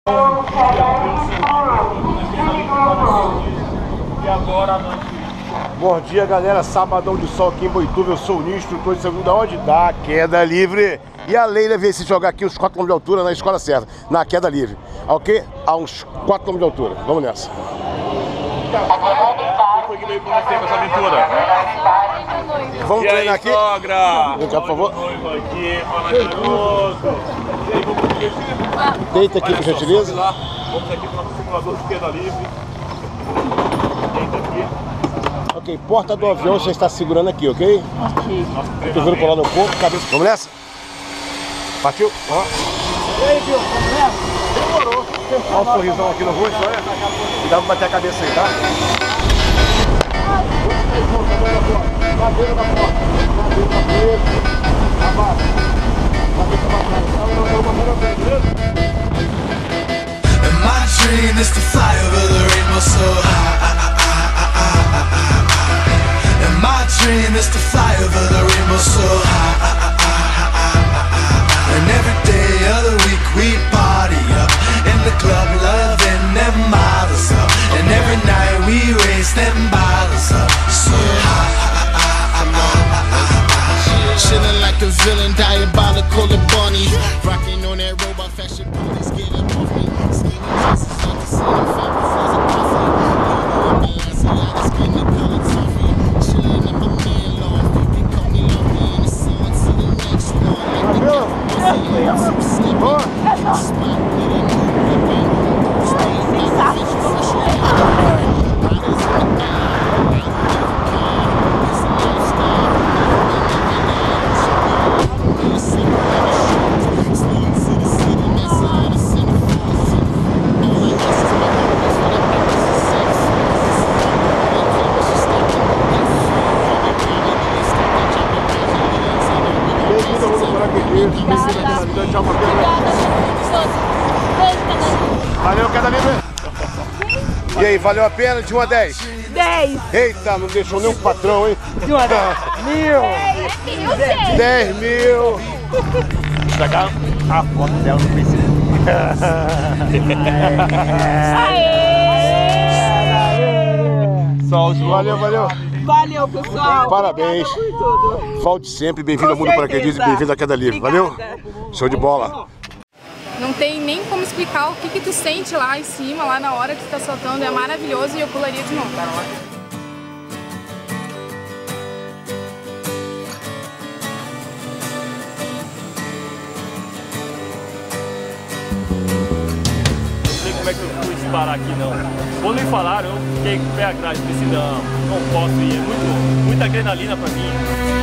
E agora à noite. Bom dia, galera. Sabadão de sol aqui em Boituva. Eu sou o Ninho, instrutor de segunda onde dá queda livre. E a Leila veio se jogar aqui uns 4 km de altura na escola certa, na queda livre. Ok? A uns 4 km de altura. Vamos nessa. Quem foi que veio com você com essa aventura? Vamos e treinar aí, aqui? sogra? Vem cá, por favor. Aqui, e aí, vamos investir? Deita aqui, por gentileza. Vamos aqui para o nosso simulador de queda livre. Deita aqui. Ok, porta do avião você está segurando aqui, ok? Ok. Cotovelo colado no corpo, cabeça. Vamos nessa? Partiu? Ó. E aí, Bill, vamos nessa? Demorou. Olha o sorrisão aqui no rosto, olha. Cuidado pra bater a cabeça aí, tá? Cadeira da porta. Cadeira da frente. Abaixo. Cabeça pra trás. My dream is to fly over the rainbow so high. And my dream is to fly over the rainbow so high. And every day of the week we party up in the club, loving them models up. And every night we raise them bottles up so high. Chilling like a villain, diabolical and bunny. Rocking on that robot fashion, police get up off me. Scheming dresses like a scene of fat before the coffee. Lulu and Balenciaga, skin the color toffee. Chilling in my man lawn, they call me lucky in the sun. To the next one, like the cat, some slipping. Spot with a new weapon. Stay out of vision, fresh air. Riders in the eye, it's a lifestyle. Valeu, queda livre. E aí, valeu a pena de 1 a 10? 10. Eita, não deixou nem um patrão, hein? De 1 a 10. 1000. 10 mil. Pegar a foto dela no Facebook. Valeu, valeu. Valeu, pessoal. Parabéns. Obrigada por tudo. Volte sempre. Bem-vindo ao Com Mundo Paraquedismo e certeza. bem-vindo à Queda Livre. Valeu? Obrigada. Show de bola. Não tem nem como explicar o que tu sente lá em cima, lá na hora que tu tá soltando. É maravilhoso e eu pularia de novo. Como é que eu fui disparar aqui, não. Quando me falaram, eu fiquei com o pé atrás, pensei, não posso ir, é muita adrenalina pra mim.